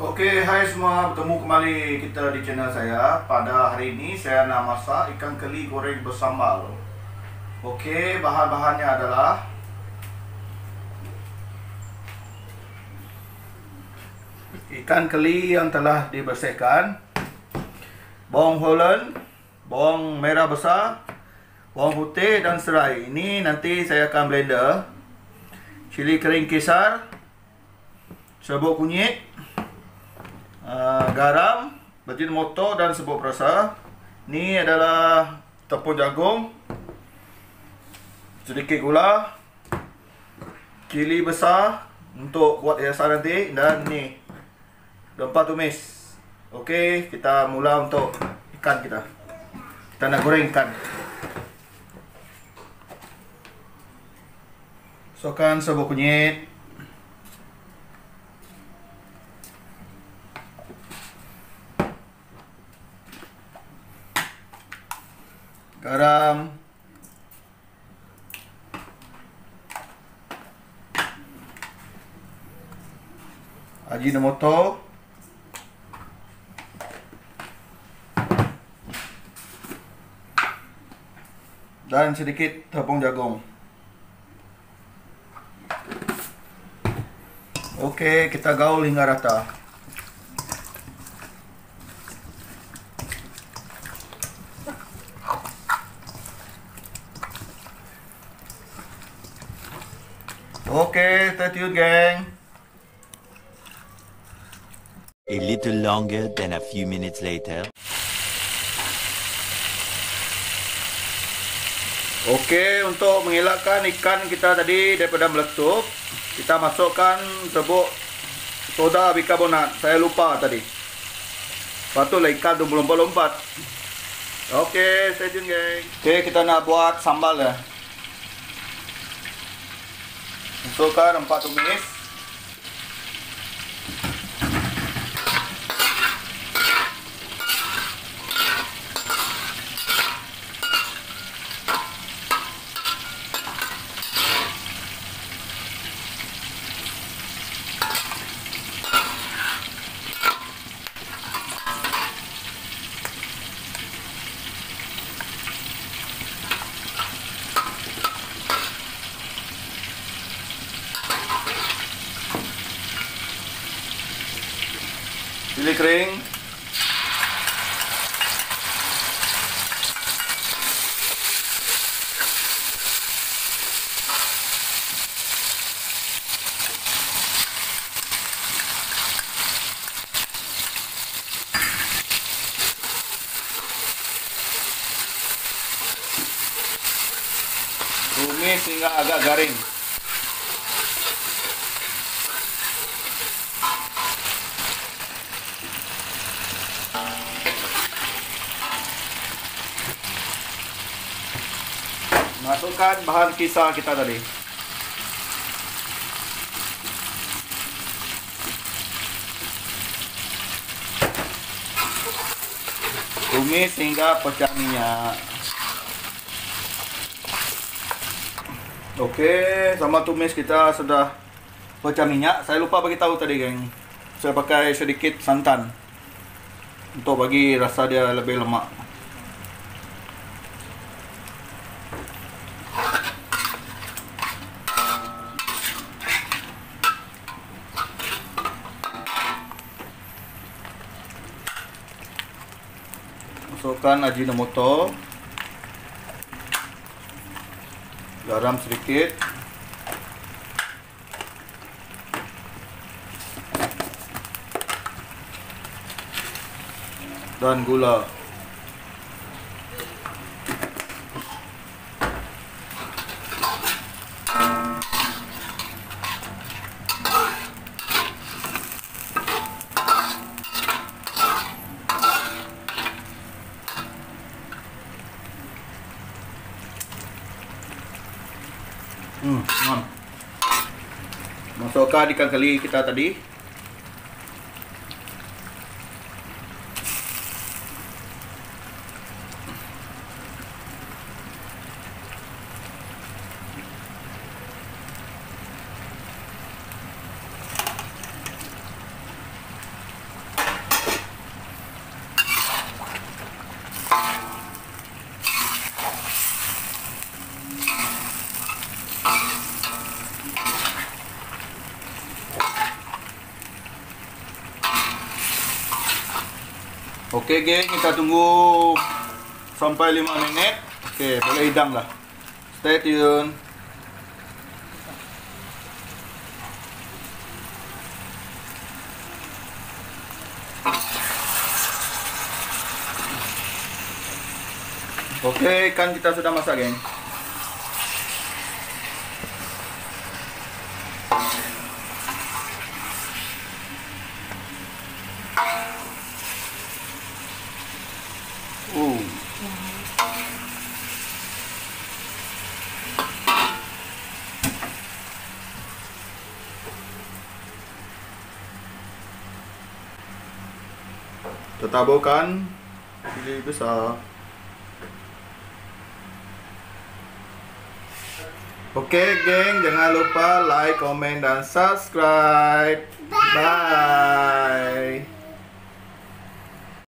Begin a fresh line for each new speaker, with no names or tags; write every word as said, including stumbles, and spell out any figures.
Oke, hai semua, bertemu kembali kita di channel saya. Pada hari ini saya nak masak ikan keli goreng bersambal. Oke, bahan-bahannya adalah ikan keli yang telah dibersihkan, bawang holland, bawang merah besar, bawang putih dan serai. Ini nanti saya akan blender. Cili kering kesar, serbuk kunyit, uh, garam, Ajinomoto dan serbuk perasa. Ini adalah tepung jagung, sedikit gula, cili besar untuk buat hiasan nanti, dan ni rempah tumis. Okey, kita mula untuk ikan kita. Kita nak goreng ikan. Masukkan serbuk kunyit, garam, Ajinomoto, dan sedikit tepung jagung. Oke, kita gaul hingga rata. Oke, stay tune, geng.
A little longer than a few minutes later.
Oke, untuk mengelakkan ikan kita tadi daripada meletup, kita masukkan serbuk soda bikarbonat. Saya lupa tadi. Patutlah ikan tu melompat-lompat. Oke, stay tune, geng. Oke, kita nak buat sambal ya. Masukkan rempah tumis, cili kering, tumis hingga agak garing. Masukkan bahan kisar kita tadi. Tumis hingga pecah minyak. Oke, sama tumis kita sudah pecah minyak. Saya lupa bagi tahu tadi, geng. Saya pakai sedikit santan untuk bagi rasa dia lebih lemak. Masukkan Ajinomoto, garam sedikit, dan gula. Hmm, hmm. Masukkan ikan keli kita tadi. Oke geng, kita tunggu sampai lima menit. Oke, boleh hidang lah. Stay tune. Oke, ikan kita sudah masak geng. Uh. Kita taburkan cili besar. Oke geng, jangan lupa like, komen, dan subscribe. Bye.